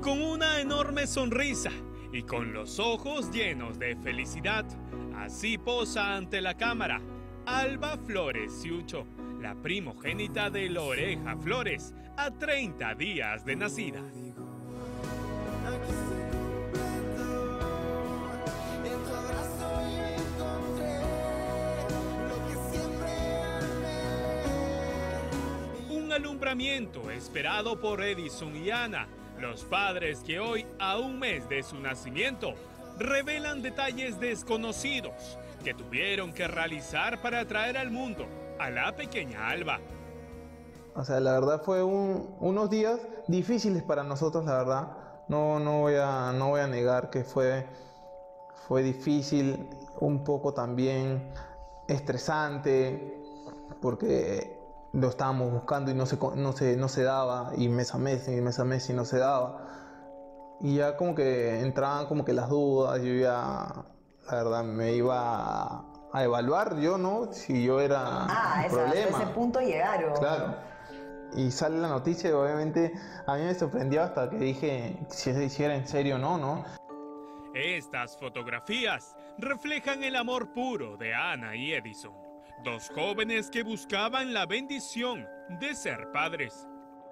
Con una enorme sonrisa y con los ojos llenos de felicidad, así posa ante la cámara Alba Flores Ciucho, la primogénita de Loreja Flores, a 30 días de nacida. Un alumbramiento esperado por Edison y Ana, los padres que hoy, a un mes de su nacimiento, revelan detalles desconocidos que tuvieron que realizar para traer al mundo a la pequeña Alba. O sea, la verdad fue unos días difíciles para nosotros, la verdad. No voy a negar que fue difícil, un poco también estresante, porque lo estábamos buscando y no se daba, y mes a mes y no se daba. Y ya como que entraban como que las dudas, yo ya, la verdad, me iba a evaluar yo, ¿no? Si yo era un problema. A ese punto llegaron. Claro. Y sale la noticia y obviamente a mí me sorprendió hasta que dije si era en serio o no, ¿no? Estas fotografías reflejan el amor puro de Ana y Edison, dos jóvenes que buscaban la bendición de ser padres.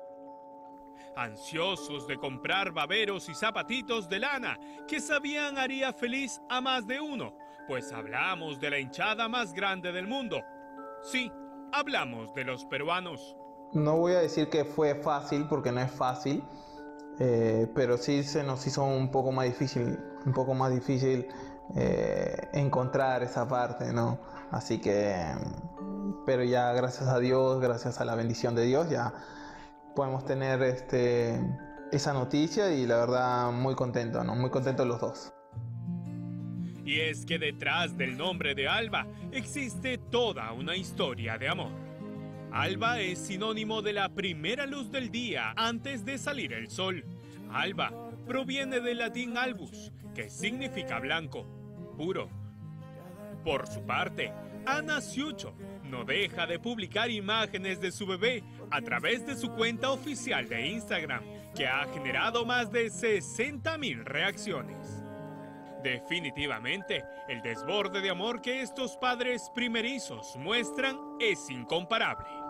Ansiosos de comprar baberos y zapatitos de lana que sabían haría feliz a más de uno, pues hablamos de la hinchada más grande del mundo. Sí, hablamos de los peruanos. No voy a decir que fue fácil, porque no es fácil, pero sí se nos hizo un poco más difícil encontrar esa parte, ¿no? Así que, pero ya gracias a Dios, gracias a la bendición de Dios, ya podemos tener esa noticia y la verdad muy contento, ¿no? Muy contentos los dos. Y es que detrás del nombre de Alba existe toda una historia de amor. Alba es sinónimo de la primera luz del día antes de salir el sol. Alba proviene del latín albus, que significa blanco, puro. Por su parte, Ana Ciucho no deja de publicar imágenes de su bebé a través de su cuenta oficial de Instagram, que ha generado más de 60.000 reacciones. Definitivamente, el desborde de amor que estos padres primerizos muestran es incomparable.